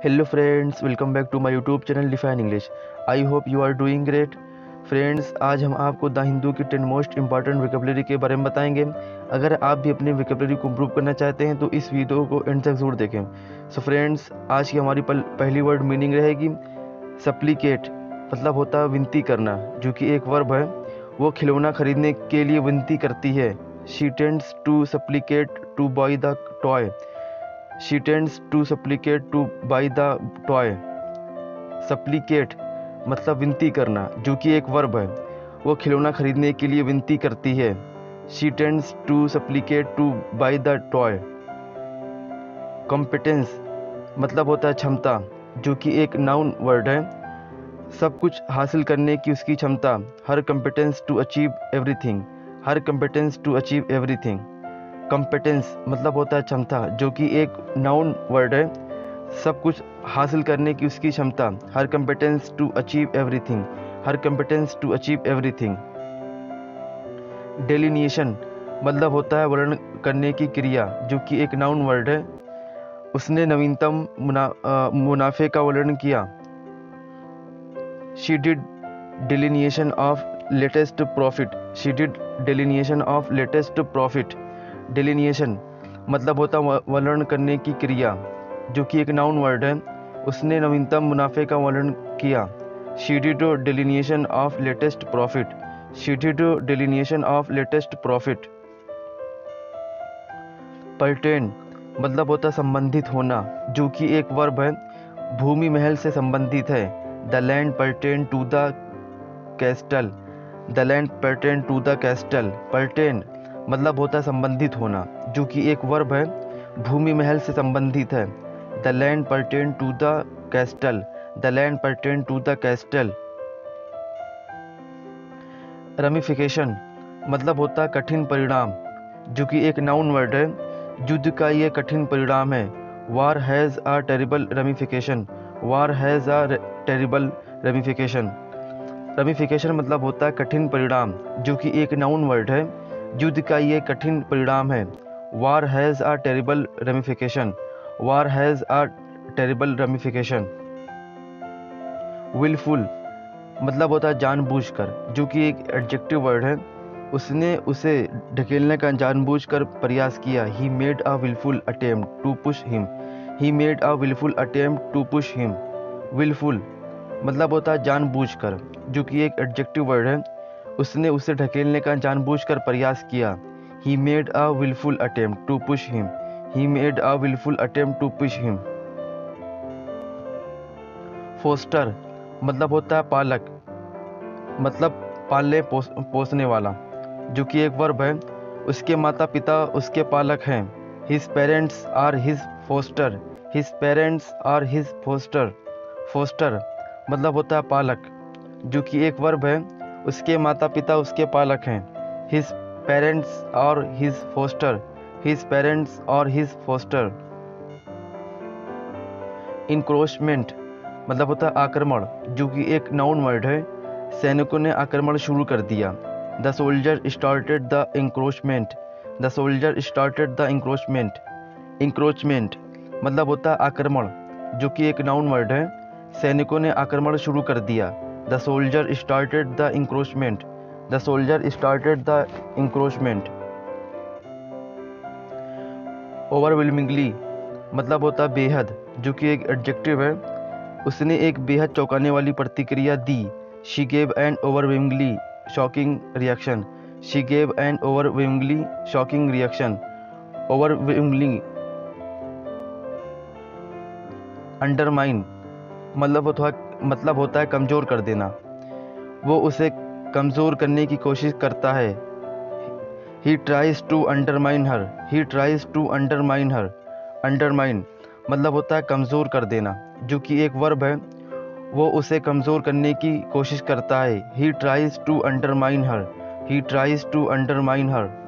Hello friends, welcome back to my YouTube channel Define English. I hope you are doing great. Friends, आज हम आपको the Hindu की 10 most important vocabulary के बारे में बताएंगे। अगर आप भी अपनी वोकैबुलरी को इम्प्रूव करना चाहते हैं तो इस वीडियो को एंड तक जरूर देखें। सो फ्रेंड्स, आज की हमारी पहली वर्ड मीनिंग रहेगी सप्लीकेट, मतलब होता है विनती करना, जो कि एक वर्ब है। वो खिलौना खरीदने के लिए विनती करती है। She tends to supplicate to buy the toy. She tends to supplicate to buy the toy. Supplicate मतलब विनती करना, जो कि एक वर्ब है। वो खिलौना खरीदने के लिए विनती करती है। She tends to supplicate to buy the toy. Competence मतलब होता है क्षमता, जो कि एक नाउन वर्ड है। सब कुछ हासिल करने की उसकी क्षमता। Her competence to achieve everything. Her competence to achieve everything. Competence मतलब होता है क्षमता, जो कि एक नाउन वर्ड है। सब कुछ हासिल करने की उसकी क्षमता। हर कॉम्पिटेंस टू अचीव एवरीथिंग। हर competence to achieve everything. Delineation मतलब होता है वर्णन करने की क्रिया, जो कि एक नाउन वर्ड है। उसने नवीनतम मुनाफे का वर्णन किया। She did delineation of latest profit. She did delineation of latest profit. Delineation मतलब होता वर्णन करने की क्रिया, जो कि एक नाउन वर्ड है। उसने नवीनतम मुनाफे का वर्णन किया। She did delineation of latest profit. She did delineation of latest profit. Pertain मतलब होता संबंधित होना, जो कि एक वर्ब है। भूमि महल से संबंधित है। The land pertain to the castle. The land pertain to the castle. Pertain मतलब होता है संबंधित होना, जो कि एक वर्ब है। भूमि महल से संबंधित है। The land pertain to the castle. The land pertain to the castle. Ramification मतलब होता है कठिन परिणाम, जो कि एक नाउन वर्ड है। युद्ध का ये कठिन परिणाम है। War has a terrible ramification. War has a terrible ramification. Ramification मतलब होता है कठिन परिणाम, जो कि एक नाउन वर्ड है। युद्ध का ये कठिन परिणाम है। War has a terrible ramification. War has a terrible ramification. Wilful मतलब होता है जानबूझकर, जो कि एक एडजेक्टिव वर्ड है। उसने उसे ढकेलने का जानबूझकर प्रयास किया। He made a wilful attempt to push him. He made a wilful attempt to push him. Wilful मतलब होता है जानबूझकर, जो कि एक एडजेक्टिव वर्ड है। उसने उसे ढकेलने का जानबूझकर प्रयास किया। He made a willful attempt to push him. He made a willful attempt to push him. Foster मतलब होता है पालक, मतलब पालने पोसने वाला, जो कि एक वर्ब है। उसके माता पिता उसके पालक हैं। His parents are his foster. His parents are his foster. Foster मतलब होता है पालक, जो कि एक वर्ब है। उसके माता पिता उसके पालक हैं। His parents are his foster. His parents are his foster. Encroachment मतलब होता है आक्रमण, जो कि एक नाउन वर्ड है। सैनिकों ने आक्रमण शुरू कर दिया। The soldier started the encroachment. The soldier started the encroachment. Encroachment मतलब होता है आक्रमण, जो कि एक नाउन वर्ड है। सैनिकों ने आक्रमण शुरू कर दिया। The soldier started the encroachment. The soldier started the encroachment. Overwhelmingly मतलब होता है बेहद, जो कि एक एडजेक्टिव है। उसने एक बेहद चौंकाने वाली प्रतिक्रिया दी। She gave an overwhelmingly shocking reaction. She gave an overwhelmingly shocking reaction. Overwhelmingly undermine मतलब होता है कमज़ोर कर देना। वो उसे कमज़ोर करने की कोशिश करता है। He tries to undermine her. He tries to undermine her. Undermine मतलब होता है कमज़ोर कर देना, जो कि एक वर्ब है। वो उसे कमज़ोर करने की कोशिश करता है। He tries to undermine her. He tries to undermine her.